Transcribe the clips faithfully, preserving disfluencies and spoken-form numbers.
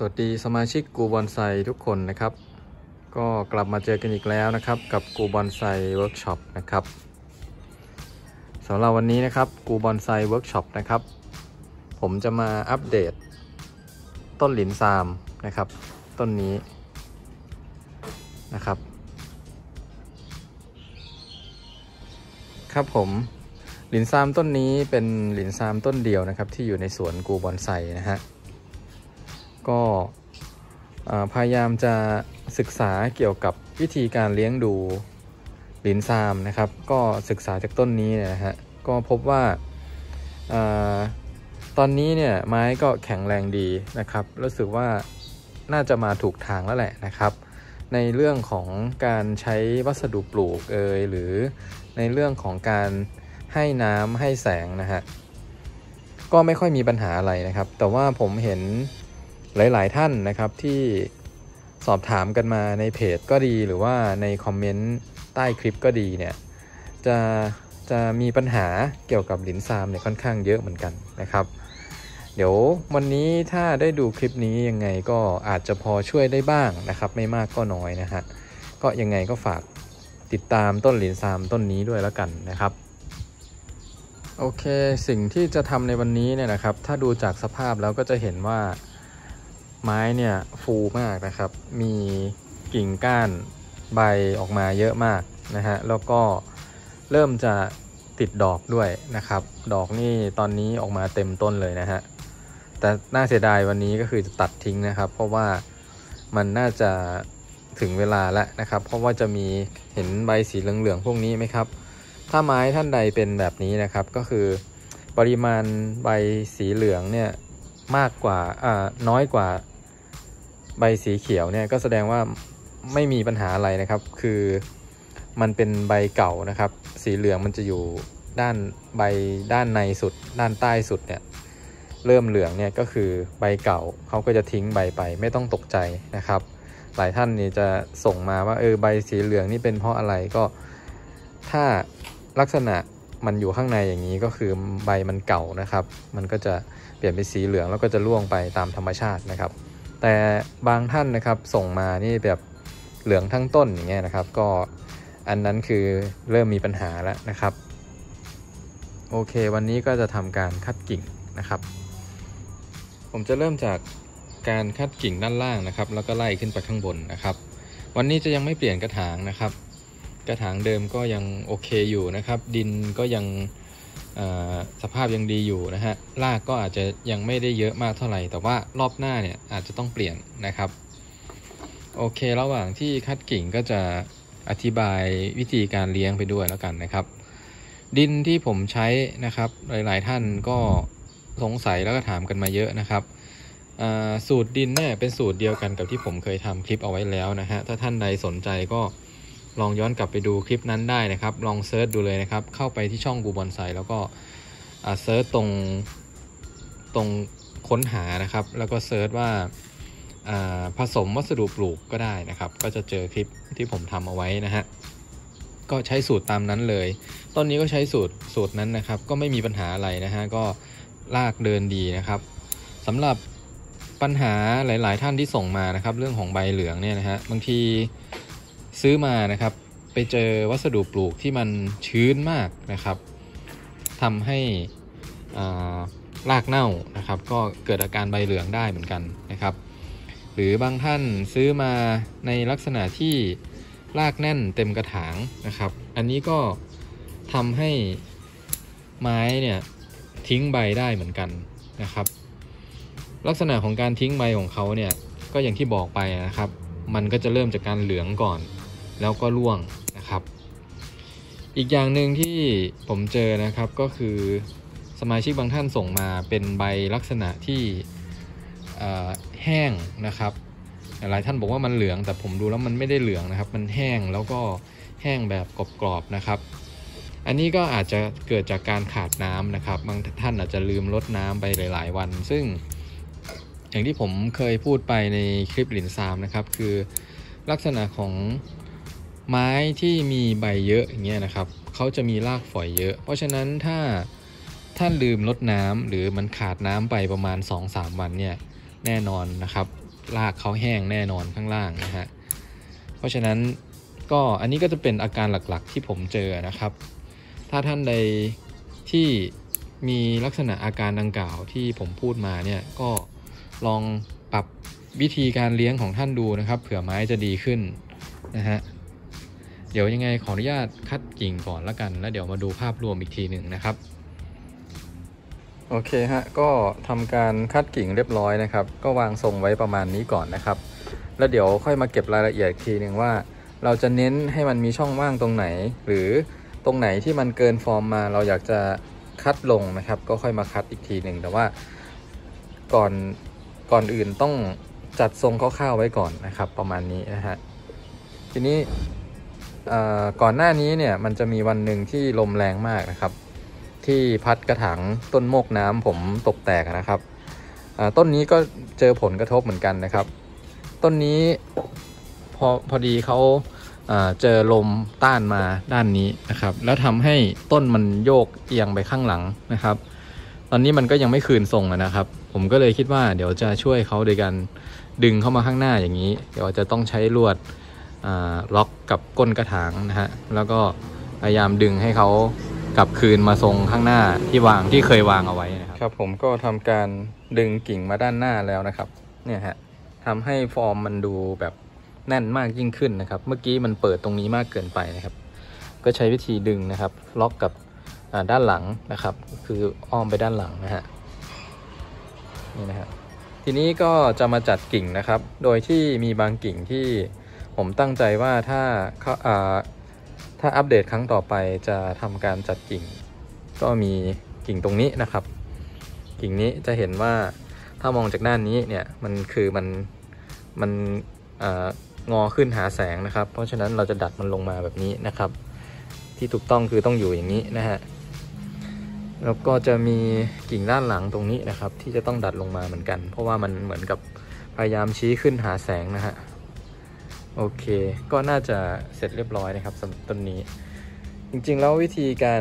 วัสดีสมาชิกกูบอนไซทุกคนนะครับก็กลับมาเจอกันอีกแล้วนะครับกับกูบอนไซเวิร์กช็อปนะครับสำหรับวันนี้นะครับกูบอนไซเวิร์กช็อปนะครับผมจะมาอัปเดตต้นหลินซามนะครับต้นนี้นะครับครับผมหลินซามต้นนี้เป็นหลินซามต้นเดียวนะครับที่อยู่ในสวนกูบอนไซนะฮะก็พยายามจะศึกษาเกี่ยวกับวิธีการเลี้ยงดูหลินซามนะครับก็ศึกษาจากต้นนี้นะฮะก็พบว่าอตอนนี้เนี่ยไม้ก็แข็งแรงดีนะครับรู้สึกว่าน่าจะมาถูกทางแล้วแหละนะครับในเรื่องของการใช้วัสดุปลูกเอยหรือในเรื่องของการให้น้ำให้แสงนะฮะก็ไม่ค่อยมีปัญหาอะไรนะครับแต่ว่าผมเห็นหลายๆท่านนะครับที่สอบถามกันมาในเพจก็ดีหรือว่าในคอมเมนต์ใต้คลิปก็ดีเนี่ยจะจะมีปัญหาเกี่ยวกับหลินซามเนี่ยค่อนข้างเยอะเหมือนกันนะครับเดี๋ยววันนี้ถ้าได้ดูคลิปนี้ยังไงก็อาจจะพอช่วยได้บ้างนะครับไม่มากก็น้อยนะฮะก็ยังไงก็ฝากติดตามต้นหลินซามต้นนี้ด้วยแล้วกันนะครับโอเคสิ่งที่จะทำในวันนี้เนี่ยนะครับถ้าดูจากสภาพแล้วก็จะเห็นว่าไม้เนี่ยฟูมากนะครับมีกิ่งก้านใบออกมาเยอะมากนะฮะแล้วก็เริ่มจะติดดอกด้วยนะครับดอกนี่ตอนนี้ออกมาเต็มต้นเลยนะฮะแต่น่าเสียดายวันนี้ก็คือจะตัดทิ้งนะครับเพราะว่ามันน่าจะถึงเวลาแล้วนะครับเพราะว่าจะมีเห็นใบสีเหลืองๆพวกนี้ไหมครับถ้าไม้ท่านใดเป็นแบบนี้นะครับก็คือปริมาณใบสีเหลืองเนี่ยมากกว่าอ่าน้อยกว่าใบสีเขียวเนี่ยก็แสดงว่าไม่มีปัญหาอะไรนะครับคือมันเป็นใบเก่านะครับสีเหลืองมันจะอยู่ด้านใบด้านในสุดด้านใต้สุดเนี่ยเริ่มเหลืองเนี่ยก็คือใบเก่าเขาก็จะทิ้งใบไปไม่ต้องตกใจนะครับหลายท่านนี่จะส่งมาว่าเออใบสีเหลืองนี่เป็นเพราะอะไรก็ถ้าลักษณะมันอยู่ข้างในอย่างนี้ก็คือใบมันเก่านะครับมันก็จะเปลี่ยนเป็นสีเหลืองแล้วก็จะร่วงไปตามธรรมชาตินะครับแต่บางท่านนะครับส่งมานี่แบบเหลืองทั้งต้นอย่างเงี้ยนะครับก็อันนั้นคือเริ่มมีปัญหาแล้วนะครับโอเควันนี้ก็จะทำการคัดกิ่งนะครับผมจะเริ่มจากการคัดกิ่งด้านล่างนะครับแล้วก็ไล่ขึ้นไปข้างบนนะครับวันนี้จะยังไม่เปลี่ยนกระถางนะครับกระถางเดิมก็ยังโอเคอยู่นะครับดินก็ยังสภาพยังดีอยู่นะฮะรากก็อาจจะยังไม่ได้เยอะมากเท่าไหร่แต่ว่ารอบหน้าเนี่ยอาจจะต้องเปลี่ยนนะครับโอเคระหว่างที่คัดกิ่งก็จะอธิบายวิธีการเลี้ยงไปด้วยแล้วกันนะครับดินที่ผมใช้นะครับหลายๆท่านก็สงสัยแล้วก็ถามกันมาเยอะนะครับสูตรดินเนี่ยเป็นสูตรเดียวกันกับที่ผมเคยทำคลิปเอาไว้แล้วนะฮะถ้าท่านใดสนใจก็ลองย้อนกลับไปดูคลิปนั้นได้นะครับลองเซิร์ชดูเลยนะครับเข้าไปที่ช่องกูบอนไซแล้วก็เซิร์ชตรงตรงค้นหานะครับแล้วก็เซิร์ชว่าผสมวัสดุปลูกก็ได้นะครับก็จะเจอคลิปที่ผมทำเอาไว้นะฮะก็ใช้สูตรตามนั้นเลยต้นนี้ก็ใช้สูตรสูตรนั้นนะครับก็ไม่มีปัญหาอะไรนะฮะก็รากเดินดีนะครับสำหรับปัญหาหลายๆท่านที่ส่งมานะครับเรื่องของใบเหลืองเนี่ยนะฮะบางทีซื้อมานะครับไปเจอวัสดุปลูกที่มันชื้นมากนะครับทำให้รากเน่านะครับก็เกิดอาการใบเหลืองได้เหมือนกันนะครับหรือบางท่านซื้อมาในลักษณะที่รากแน่นเต็มกระถางนะครับอันนี้ก็ทำให้ไม้เนี่ยทิ้งใบได้เหมือนกันนะครับลักษณะของการทิ้งใบของเขาเนี่ยก็อย่างที่บอกไปนะครับมันก็จะเริ่มจากการเหลืองก่อนแล้วก็ร่วงนะครับอีกอย่างหนึ่งที่ผมเจอนะครับก็คือสมาชิกบางท่านส่งมาเป็นใบลักษณะที่แห้งนะครับหลายท่านบอกว่ามันเหลืองแต่ผมดูแล้วมันไม่ได้เหลืองนะครับมันแห้งแล้วก็แห้งแบบกรอบๆนะครับอันนี้ก็อาจจะเกิดจากการขาดน้ำนะครับบางท่านอาจจะลืมลดน้ำไปหลายๆวันซึ่งอย่างที่ผมเคยพูดไปในคลิปหลินซามนะครับคือลักษณะของไม้ที่มีใบเยอะอย่างเงี้ยนะครับเขาจะมีรากฝอยเยอะเพราะฉะนั้นถ้าท่านลืมลดน้ำหรือมันขาดน้ำไปประมาณ สองถึงสาม วันเนี่ยแน่นอนนะครับรากเขาแห้งแน่นอนข้างล่างนะฮะเพราะฉะนั้นก็อันนี้ก็จะเป็นอาการหลักๆที่ผมเจอนะครับถ้าท่านใดที่มีลักษณะอาการดังกล่าวที่ผมพูดมาเนี่ยก็ลองปรับวิธีการเลี้ยงของท่านดูนะครับเผื่อไม้จะดีขึ้นนะฮะเดี๋ยวยังไงขออนุญาตคัดกิ่งก่อนละกันแล้วเดี๋ยวมาดูภาพรวมอีกทีหนึ่งนะครับโอเคฮะก็ทำการคัดกิ่งเรียบร้อยนะครับก็วางทรงไว้ประมาณนี้ก่อนนะครับแล้วเดี๋ยวค่อยมาเก็บรายละเอียดอีกทีหนึ่งว่าเราจะเน้นให้มันมีช่องว่างตรงไหนหรือตรงไหนที่มันเกินฟอร์มมาเราอยากจะคัดลงนะครับก็ค่อยมาคัดอีกทีหนึ่งแต่ว่าก่อนก่อนอื่นต้องจัดทรงคร่าวๆไว้ก่อนนะครับประมาณนี้นะฮะทีนี้ก่อนหน้านี้เนี่ยมันจะมีวันหนึ่งที่ลมแรงมากนะครับที่พัดกระถางต้นโมกน้ำผมตกแตกนะครับต้นนี้ก็เจอผลกระทบเหมือนกันนะครับต้นนี้พอพอดีเขาเจอลมต้านมาด้านนี้นะครับแล้วทำให้ต้นมันโยกเอียงไปข้างหลังนะครับตอนนี้มันก็ยังไม่คืนทรงนะครับผมก็เลยคิดว่าเดี๋ยวจะช่วยเขาโดยการดึงเข้ามาข้างหน้าอย่างนี้เดี๋ยวจะต้องใช้ลวดล็อกกับก้นกระถางนะฮะแล้วก็พยายามดึงให้เขากลับคืนมาทรงข้างหน้าที่วางที่เคยวางเอาไว้นะครับครับผมก็ทำการดึงกิ่งมาด้านหน้าแล้วนะครับเนี่ยฮะทำให้ฟอร์มมันดูแบบแน่นมากยิ่งขึ้นนะครับเมื่อกี้มันเปิดตรงนี้มากเกินไปนะครับก็ใช้วิธีดึงนะครับล็อกกับด้านหลังนะครับคืออ้อมไปด้านหลังนะฮะนี่นะฮะทีนี้ก็จะมาจัดกิ่งนะครับโดยที่มีบางกิ่งที่ผมตั้งใจว่าถ้าถ้าอัปเดตครั้งต่อไปจะทำการจัดกิ่งก็มีกิ่งตรงนี้นะครับกิ่งนี้จะเห็นว่าถ้ามองจากด้านนี้เนี่ยมันคือมันมันงอขึ้นหาแสงนะครับเพราะฉะนั้นเราจะดัดมันลงมาแบบนี้นะครับที่ถูกต้องคือต้องอยู่อย่างนี้นะฮะแล้วก็จะมีกิ่งด้านหลังตรงนี้นะครับที่จะต้องดัดลงมาเหมือนกันเพราะว่ามันเหมือนกับพยายามชี้ขึ้นหาแสงนะฮะโอเคก็น่าจะเสร็จเรียบร้อยนะครับสำหรับต้นนี้จริงๆแล้ววิธีการ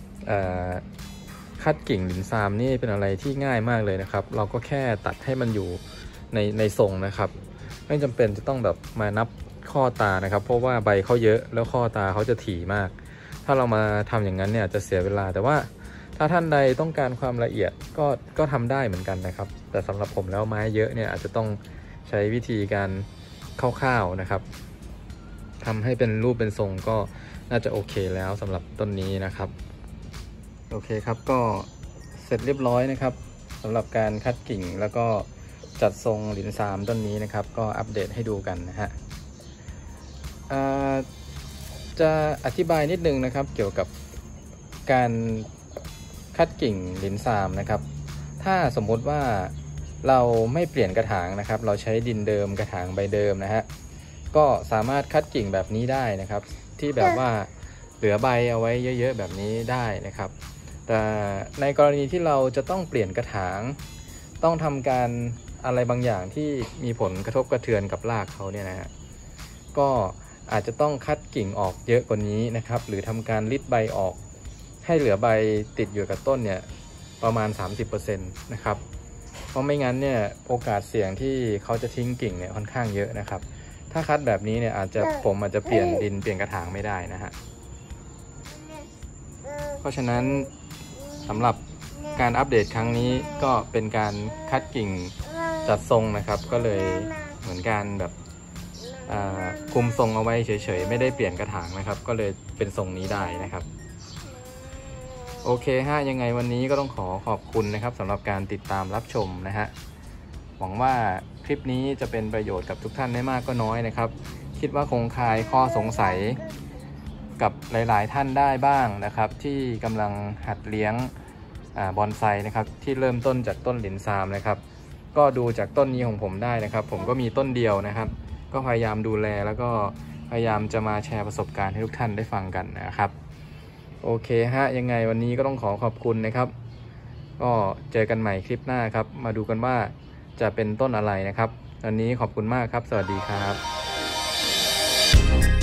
คัดกิ่งหลินซามนี่เป็นอะไรที่ง่ายมากเลยนะครับเราก็แค่ตัดให้มันอยู่ในในทรงนะครับไม่จำเป็นจะต้องแบบมานับข้อตานะครับเพราะว่าใบเขาเยอะแล้วข้อตาเขาจะถี่มากถ้าเรามาทำอย่างนั้นเนี่ยจะเสียเวลาแต่ว่าถ้าท่านใดต้องการความละเอียดก็ก็ทำได้เหมือนกันนะครับแต่สำหรับผมแล้วไม้เยอะเนี่ยอาจจะต้องใช้วิธีการคร่าวๆนะครับทำให้เป็นรูปเป็นทรงก็น่าจะโอเคแล้วสำหรับต้นนี้นะครับโอเคครับก็เสร็จเรียบร้อยนะครับสำหรับการคัดกิ่งแล้วก็จัดทรงหลินซามต้นนี้นะครับก็อัปเดตให้ดูกันนะฮะจะอธิบายนิดนึงนะครับเกี่ยวกับการคัดกิ่งหลินซามนะครับถ้าสมมุติว่าเราไม่เปลี่ยนกระถางนะครับเราใช้ดินเดิมกระถางใบเดิมนะฮะก็สามารถคัดกิ่งแบบนี้ได้นะครับที่แบบว่าเหลือใบเอาไว้เยอะๆแบบนี้ได้นะครับแต่ในกรณีที่เราจะต้องเปลี่ยนกระถางต้องทำการอะไรบางอย่างที่มีผลกระทบกระเทือนกับรากเขาเนี่ยนะฮะก็อาจจะต้องคัดกิ่งออกเยอะกว่านี้นะครับหรือทำการริดใบออกให้เหลือใบติดอยู่กับต้นเนี่ยประมาณ สามสิบเปอร์เซ็นต์ นะครับเพราะไม่งั้นเนี่ยโอกาสเสี่ยงที่เขาจะทิ้งกิ่งเนี่ยค่อนข้างเยอะนะครับถ้าคัดแบบนี้เนี่ยอาจจะผมอาจจะเปลี่ยนดินเปลี่ยนกระถางไม่ได้นะฮะเพราะฉะนั้นสำหรับการอัปเดตครั้งนี้ก็เป็นการคัดกิ่งจัดทรงนะครับก็เลยเหมือนการแบบคุมทรงเอาไว้เฉยๆไม่ได้เปลี่ยนกระถางนะครับก็เลยเป็นทรงนี้ได้นะครับโอเคฮะยังไงวันนี้ก็ต้องขอขอบคุณนะครับสำหรับการติดตามรับชมนะฮะหวังว่าคลิปนี้จะเป็นประโยชน์กับทุกท่านได้มากก็น้อยนะครับคิดว่าคงคลายข้อสงสัยกับหลายๆท่านได้บ้างนะครับที่กำลังหัดเลี้ยงบอนไซนะครับที่เริ่มต้นจากต้นหลินซามนะครับก็ดูจากต้นนี้ของผมได้นะครับผมก็มีต้นเดียวนะครับก็พยายามดูแลแล้วก็พยายามจะมาแชร์ประสบการณ์ให้ทุกท่านได้ฟังกันนะครับโอเคฮะยังไงวันนี้ก็ต้องขอขอบคุณนะครับก็เจอกันใหม่คลิปหน้าครับมาดูกันว่าจะเป็นต้นอะไรนะครับวันนี้ขอบคุณมากครับสวัสดีครับ